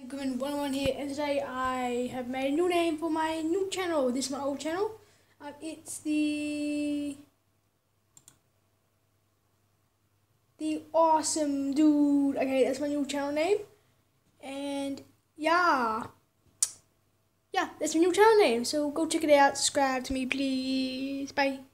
Goodman101 here, and today I have made a new name for my new channel. This is my old channel. It's the Awesome Dude. Okay, that's my new channel name, and yeah, that's my new channel name. So go check it out. Subscribe to me, please. Bye.